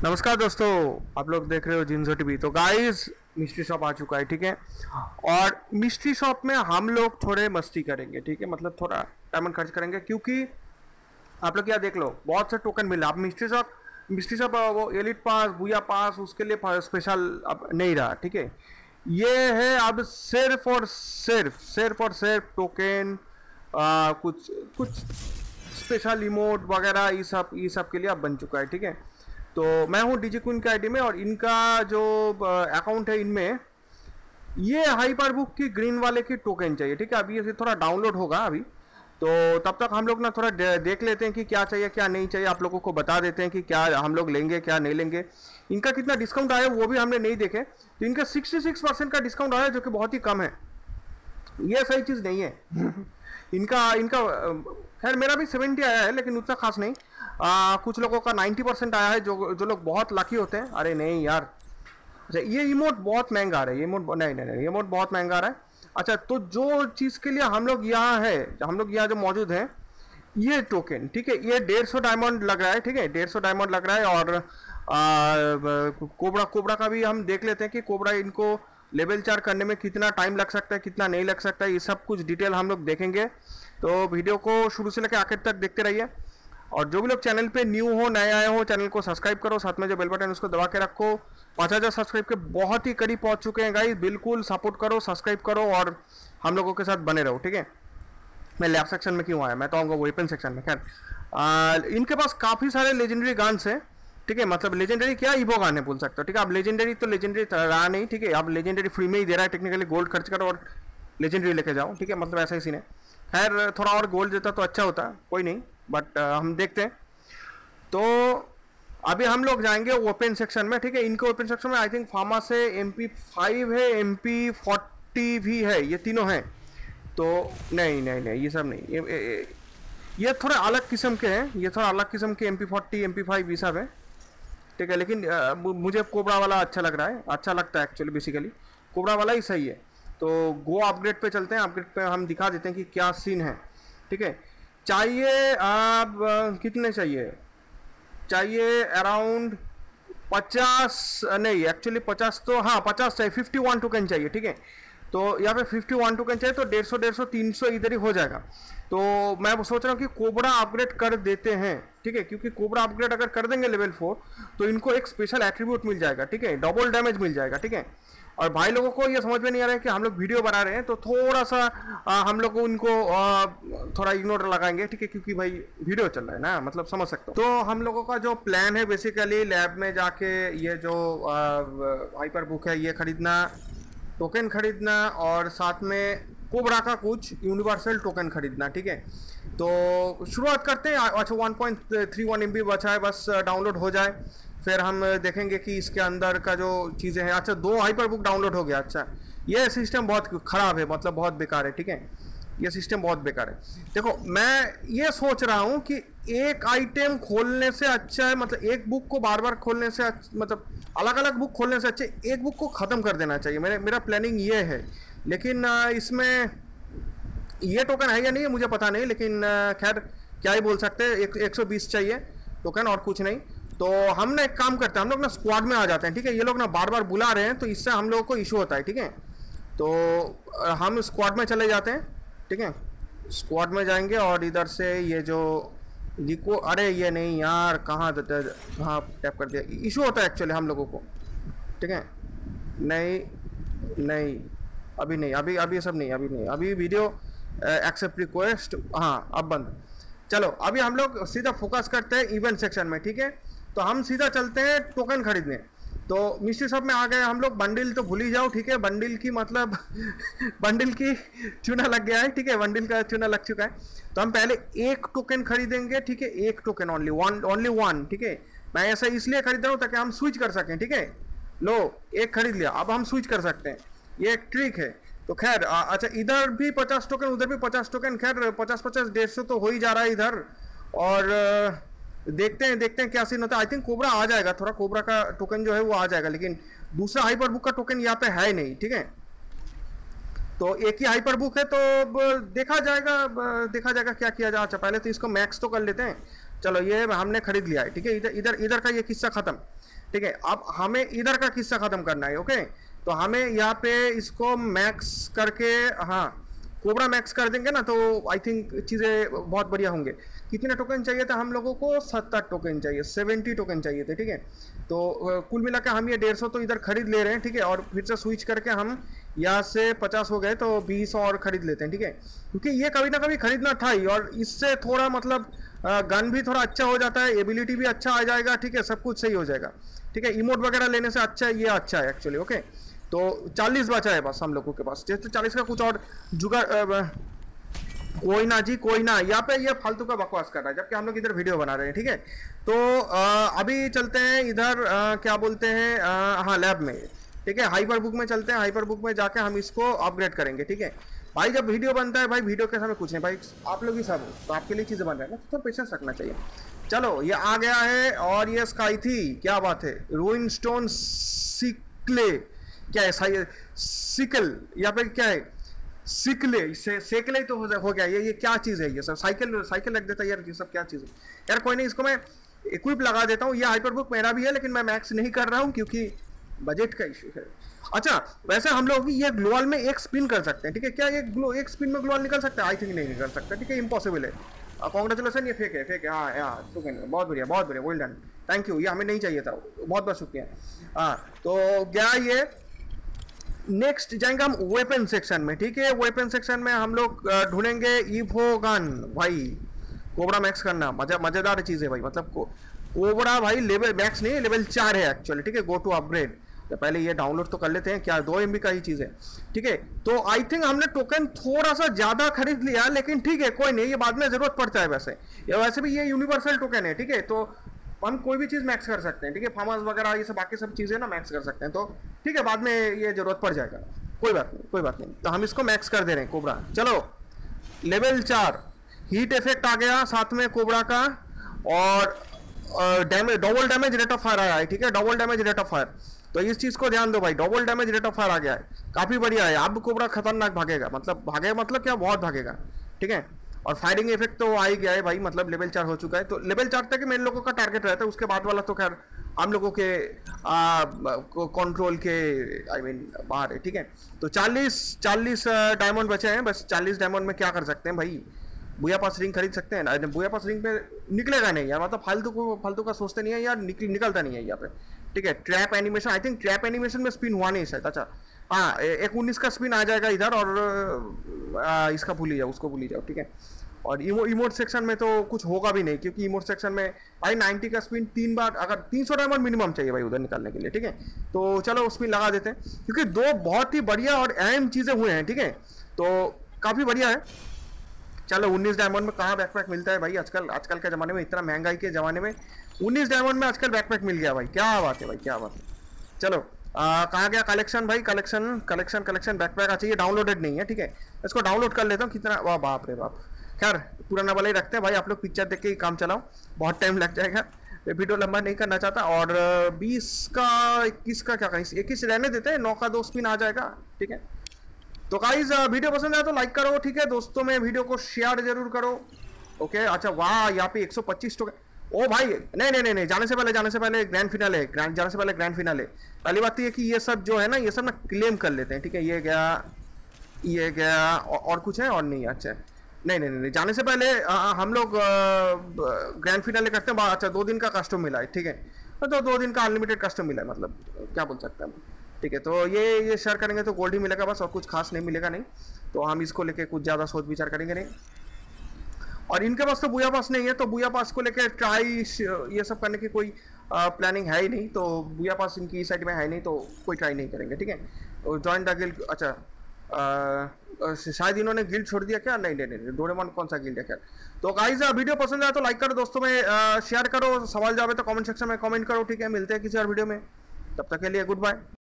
नमस्कार दोस्तों, आप लोग देख रहे हो जिंजो टीवी। तो गाइस, मिस्ट्री शॉप आ चुका है, ठीक है। और मिस्ट्री शॉप में हम लोग थोड़े मस्ती करेंगे, ठीक है। मतलब थोड़ा डायमंड खर्च करेंगे, क्योंकि आप लोग क्या देख लो, बहुत से टोकन मिल रहा। अब मिस्ट्री शॉप वो एलिट पास, बुया पास, उसके लिए स्पेशल अब नहीं रहा, ठीक है। ये है अब सिर्फ टोकन, कुछ कुछ स्पेशल इमोट वगैरह, ये सब के लिए अब बन चुका है, ठीक है। तो मैं हूँ डीजे क्वीन के आईडी में, और इनका जो अकाउंट है, इनमें ये हाइपर बुक की ग्रीन वाले की टोकन चाहिए, ठीक है। अभी ये थोड़ा डाउनलोड होगा अभी, तो तब तक हम लोग ना थोड़ा देख लेते हैं कि क्या चाहिए क्या नहीं चाहिए। आप लोगों को बता देते हैं कि क्या हम लोग लेंगे क्या नहीं लेंगे। इनका कितना डिस्काउंट आया वो भी हमने नहीं देखे। तो इनका 66% का डिस्काउंट आया, जो कि बहुत ही कम है। ये सही चीज़ नहीं है। इनका इनका खैर मेरा भी 70 आया है, लेकिन उतना खास नहीं। कुछ लोगों का 90% आया है, जो लोग बहुत लकी होते हैं। अरे नहीं यार, अच्छा ये इमोट बहुत महंगा आ रहा है। ये इमोट नहीं, ये इमोट बहुत महंगा आ रहा है। अच्छा, तो जो चीज़ के लिए हम लोग यहाँ जो मौजूद हैं, ये टोकन, ठीक है, ये 150 डायमंड लग रहा है, ठीक है। 150 डायमंड लग रहा है। और कोबरा का भी हम देख लेते हैं कि कोबरा इनको लेवल 4 करने में कितना टाइम लग सकता है, कितना नहीं लग सकता है। ये सब कुछ डिटेल हम लोग देखेंगे। तो वीडियो को शुरू से लेकर आखिर तक देखते रहिए। और जो भी लोग चैनल पे न्यू हो, नए आए हो, चैनल को सब्सक्राइब करो। साथ में जो बेल बटन उसको दबा के रखो। 5000 सब्सक्राइब के बहुत ही करीब पहुंच चुके हैं गाइस। बिल्कुल सपोर्ट करो, सब्सक्राइब करो और हम लोगों के साथ बने रहो, ठीक है। मैं लैब सेक्शन में क्यों आया, मैं तो आऊँगा वेपन सेक्शन में। खैर, इनके पास काफ़ी सारे लेजेंडरी गन्स हैं, ठीक है। मतलब लेजेंडरी क्या, इवो गाने बोल सकते हो, ठीक है। अब लेजेंडरी तो लेजेंडरी रहा नहीं, ठीक है। अब लेजेंडरी फ्री में ही दे रहा है टेक्निकली। गोल्ड खर्च करो और लेजेंडरी लेके जाओ, ठीक है। मतलब ऐसा ही सीन है। खैर, थोड़ा और गोल्ड देता तो अच्छा होता, कोई नहीं, बट हम देखते हैं। तो अभी हम लोग जाएंगे ओपन सेक्शन में, ठीक है। इनके ओपन सेक्शन में आई थिंक फार्मा से MP5 है, MP40 भी है, ये तीनों हैं। तो नहीं, ये सब नहीं। ये थोड़े अलग किस्म के हैं। ये थोड़ा अलग किस्म के MP40 MP5 ये सब है, ठीक है। लेकिन मुझे कोबरा वाला अच्छा लग रहा है, अच्छा लगता है एक्चुअली। बेसिकली कोबरा वाला ही सही है। तो गो अपग्रेड पे चलते हैं। अपग्रेड पे हम दिखा देते हैं कि क्या सीन है, ठीक है। चाहिए आप कितने चाहिए अराउंड 50 नहीं, एक्चुअली 50 तो हाँ 50 चाहिए। 51 टोकन चाहिए, ठीक है। तो यहाँ पे 51 टोकन चाहिए, तो 150 300 इधर ही हो जाएगा। तो मैं सोच रहा हूँ कि कोबरा अपग्रेड कर देते हैं, ठीक है। क्योंकि कोबरा अपग्रेड अगर कर देंगे लेवल 4, तो इनको एक स्पेशल एट्रीब्यूट मिल जाएगा, ठीक है। डबल डैमेज मिल जाएगा, ठीक है। और भाई लोगों को ये समझ में नहीं आ रहा है कि हम लोग वीडियो बना रहे हैं, तो थोड़ा सा हम लोग उनको थोड़ा इग्नोर लगाएंगे, ठीक है। क्योंकि भाई वीडियो चल रहा है ना, मतलब समझ सकते हो। तो हम लोगों का जो प्लान है, बेसिकली लैब में जाके ये जो हाइपर बुक है ये खरीदना, टोकन खरीदना, और साथ में कोबरा का कुछ यूनिवर्सल टोकन खरीदना, ठीक है। तो शुरुआत करते हैं। अच्छा, 1.31 MB बचा है, बस डाउनलोड हो जाए, फिर हम देखेंगे कि इसके अंदर का जो चीज़ें हैं। अच्छा, 2 हाइपर बुक डाउनलोड हो गया। अच्छा, ये सिस्टम बहुत ख़राब है, मतलब बहुत बेकार है, ठीक है। ये सिस्टम बहुत बेकार है। देखो, मैं ये सोच रहा हूँ कि एक आइटम खोलने से अच्छा है, मतलब एक बुक को बार बार खोलने से मतलब अलग अलग बुक खोलने से अच्छे एक बुक को ख़त्म कर देना चाहिए। मेरा प्लानिंग ये है। लेकिन इसमें ये टोकन है या नहीं मुझे पता नहीं, लेकिन खैर क्या ही बोल सकते हैं। 120 चाहिए टोकन और कुछ नहीं। तो हम ना एक काम करते हैं, हम लोग ना स्क्वाड में आ जाते हैं, ठीक है। ये लोग ना बार बार बुला रहे हैं, तो इससे हम लोगों को इशू होता है, ठीक है। तो हम स्क्वाड में चले जाते हैं, ठीक है। स्क्वाड में जाएंगे और इधर से ये जो लिको, अरे ये नहीं यार, कहाँ टैप कर दिया। इशू होता है एक्चुअली हम लोगों को, ठीक है। नहीं अभी नहीं, अभी ये सब नहीं, अभी वीडियो एक्सेप्ट रिक्वेस्ट, हाँ अब बंद। चलो, अभी हम लोग सीधा फोकस करते हैं इवेंट सेक्शन में, ठीक है। तो हम सीधा चलते हैं टोकन खरीदने। तो मिस्ट्री शॉप में आ गए हम लोग। बंडल तो भूल ही जाओ, ठीक है। बंडल की मतलब बंडल की चूना लग गया है, ठीक है। बंडल का चूना लग चुका है। तो हम पहले एक टोकन खरीदेंगे, ठीक है। एक टोकन ओनली वन, ठीक है। मैं ऐसा इसलिए खरीद रहा हूँ ताकि हम स्विच कर सकें, ठीक है। लो, एक खरीद लिया, अब हम स्विच कर सकते हैं। ये एक ट्रिक है। तो खैर, अच्छा, इधर भी 50 टोकन, उधर भी 50 टोकन। खैर 50-50 150 तो हो ही जा रहा है इधर। और देखते हैं क्या सीन होता है। आई थिंक कोबरा आ जाएगा, थोड़ा कोबरा का टोकन जो है वो आ जाएगा, लेकिन दूसरा हाइपर बुक का टोकन यहाँ पे है नहीं, ठीक है। तो एक ही हाइपर बुक है, तो देखा जाएगा क्या किया जाए। अच्छा, पहले तो इसको मैक्स तो कर लेते हैं। चलो, ये हमने खरीद लिया है, ठीक है। इधर का ये किस्सा खत्म। ठीक है। अब हमें इधर का किस्सा खत्म करना है। ओके, तो हमें यहाँ पे इसको मैक्स करके, हाँ कोबरा मैक्स कर देंगे ना, तो आई थिंक चीज़ें बहुत बढ़िया होंगे। कितने टोकन चाहिए था हम लोगों को? 70 टोकन चाहिए, 70 टोकन चाहिए थे, ठीक है। तो कुल मिला के हम ये 150 तो इधर खरीद ले रहे हैं, ठीक है। और फिर से स्विच करके हम यहाँ से 50 हो गए तो 20 और खरीद लेते हैं, ठीक है। क्योंकि ये कभी ना कभी खरीदना था ही, और इससे थोड़ा मतलब गन भी थोड़ा अच्छा हो जाता है, एबिलिटी भी अच्छा आ जाएगा, ठीक है, सब कुछ सही हो जाएगा, ठीक है। इमोट वगैरह लेने से अच्छा ये अच्छा है एक्चुअली। ओके, तो 40 बचा है बस हम लोगों के पास, जैसे 40 का कुछ और जुगाड़। कोई ना जी, कोई ना, यहाँ पे ये फालतू का बकवास कर रहा है, जबकि हम लोग इधर वीडियो बना रहे हैं, ठीक है। तो अभी चलते हैं इधर, क्या बोलते हैं, हाँ लैब में, ठीक है। हाइपर बुक में चलते हैं, हाइपर बुक में जाके हम इसको अपग्रेड करेंगे, ठीक है। भाई जब वीडियो बनता है भाई, वीडियो के समय कुछ नहीं भाई, आप लोग ही सब हो, तो आपके लिए चीज़ें बन रही है ना, तो पेशेंस रखना चाहिए। चलो ये आ गया है, और ये स्काई थी, क्या बात है, रूइन स्टोन सिकले, क्या है सिकल, या फिर क्या है सिकले, सेकले तो हो गया। ये क्या चीज़ है ये सब? साइकिल साइकिल रख देता है यार, ये सब क्या चीज़ है यार। कोई नहीं, इसको मैं इक्विप लगा देता हूँ। ये हाइपर बुक मेरा भी है, लेकिन मैं मैक्स नहीं कर रहा हूँ क्योंकि बजट का इशू है। अच्छा वैसे हम लोग ये ग्लोअल में एक स्पिन कर सकते हैं, ठीक है। क्या ये एक स्पिन में ग्लोअल निकल सकता है? आई थिंक नहीं निकल सकता, ठीक है, इम्पॉसिबल है। कॉन्ग्रेचुलेसन, ये फेक है, फेक है, हाँ हाँ, बहुत बढ़िया, बहुत बढ़िया, वेल डन, थैंक यू, ये हमें नहीं चाहिए था, बहुत बहुत शुक्रिया। हाँ तो क्या ये नेक्स्ट जाएंगे हम वेपन सेक्शन में, ठीक है। वेपन सेक्शन में हम लोग ढूंढेंगे ईवो गन। भाई कोबरा मैक्स करना मजेदार चीज़ है भाई, मतलब कोबरा भाई लेवल मैक्स नहीं, लेवल 4 है एक्चुअली, ठीक है। गो टू अपग्रेड, तो पहले ये डाउनलोड तो कर लेते हैं, क्या 2 MB का ही चीज़ है, ठीक है। तो आई थिंक हमने टोकन थोड़ा सा ज़्यादा खरीद लिया, लेकिन ठीक है, कोई नहीं, ये बाद में ज़रूरत पड़ता है वैसे, या वैसे भी ये यूनिवर्सल टोकन है, ठीक है। तो हम कोई भी चीज़ मैक्स कर सकते हैं, ठीक है। फार्मर्स वगैरह ये सब बाकी सब चीज़ें ना मैक्स कर सकते हैं, तो ठीक है, बाद में ये ज़रूरत पड़ जाएगा, कोई बात नहीं, कोई बात नहीं। तो हम इसको मैक्स कर दे रहे हैं कोबरा। चलो लेवल 4 हीट इफेक्ट आ गया साथ में कोबरा का, और damage, double damage rate of fire आया है, ठीक है, double damage rate of fire. तो इस चीज को ध्यान दो भाई, double damage rate of fire आ गया है, काफी बढ़िया है। अब कोबरा खतरनाक भागेगा, मतलब भागेगा मतलब क्या, बहुत भागेगा, ठीक है। और फायरिंग इफेक्ट तो आ ही गया है भाई, मतलब लेवल 4 हो चुका है, तो लेवल 4 तक मेन लोगों का टारगेट रहता है, उसके बाद वाला तो खैर हम लोगों के कंट्रोल के आई मीन बाहर है, ठीक है। तो 40 डायमंड बचे हैं बस। 40 डायमंड में क्या कर सकते हैं भाई, बुया पास रिंग खरीद सकते हैं ना। बुया पास रिंग पे निकलेगा नहीं यार, मतलब फालतू का सोचते नहीं है यार, निकलता नहीं है यहाँ पे, ठीक है। Trap animation, I think trap animation में स्पिन हुआ नहीं शायद। अच्छा हाँ, एक 19 का स्पिन आ जाएगा इधर, और इसका भूल ही जाओ, उसको भूल ही जाओ, ठीक है। और इमोट सेक्शन में तो कुछ होगा भी नहीं, क्योंकि इमोट सेक्शन में भाई 90 का स्पिन 3 बार, अगर 300 डायमंड मिनिमम चाहिए भाई उधर निकालने के लिए, ठीक है। तो चलो स्पिन लगा देते हैं, क्योंकि 2 बहुत ही बढ़िया और अहम चीज़ें हुए हैं, ठीक है। तो काफ़ी बढ़िया है। चलो 19 डायमंड में कहाँ बैकपैक मिलता है भाई आजकल के ज़माने में, इतना महंगाई के ज़माने में 19 डायमंड में आजकल बैकपैक मिल गया भाई, क्या बात है भाई, क्या बात है। चलो कहाँ गया कलेक्शन भाई, कलेक्शन बैकपैक चाहिए, डाउनलोडेड नहीं है, ठीक है। इसको डाउनलोड कर लेता हूँ, कितना, वाह बाप रे बाप। खैर पुराना वाला ही रखते हैं भाई, आप लोग पिक्चर देख के ही काम चलाओ, बहुत टाइम लग जाएगा, वीडियो लंबा नहीं करना चाहता। और 20 का 21 का क्या कहीं 21 रहने देते हैं, 9 का 2 स्पिन आ जाएगा, ठीक है। तो गाइज वीडियो पसंद आया तो लाइक करो, ठीक है, दोस्तों में वीडियो को शेयर जरूर करो, ओके। अच्छा वाह, यहाँ पे 125 टोकन, ओ भाई नहीं, जाने से पहले ग्रैंड फिनाले, जाने से पहले ग्रैंड फिनाले। पहली बात तो ये कि ये सब जो है ना, ये सब ना क्लेम कर लेते हैं, ठीक है। ये गया और कुछ है और नहीं, अच्छा नहीं, जाने से पहले हम लोग ग्रैंड फिनाले करते हैं। अच्छा 2 दिन का कस्टम मिला है, ठीक है, तो 2 दिन का अनलिमिटेड कस्टम मिला है, मतलब क्या बोल सकते हैं हम, ठीक है। तो ये शेयर करेंगे तो गोल्ड ही मिलेगा बस, और कुछ खास नहीं मिलेगा नहीं, तो हम इसको लेके कुछ ज़्यादा सोच विचार करेंगे नहीं। और इनके पास तो बुया पास नहीं है, तो बुया पास को लेके ट्राई ये सब करने की कोई प्लानिंग है ही नहीं, तो बुया पास इनकी साइड में है नहीं, तो कोई ट्राई नहीं करेंगे, ठीक है। जॉइन द गिल्ड, अच्छा शायद इन्होंने गिल्ड छोड़ दिया क्या, नहीं, डोरेमोन कौन सा गिल्ड है, क्या। तो गाइस वीडियो पसंद आया तो लाइक करो, दोस्तों में शेयर करो, सवाल जवाब है तो कमेंट सेक्शन में कमेंट करो, ठीक है। मिलते हैं किसी और वीडियो में, तब तक के लिए गुड बाय।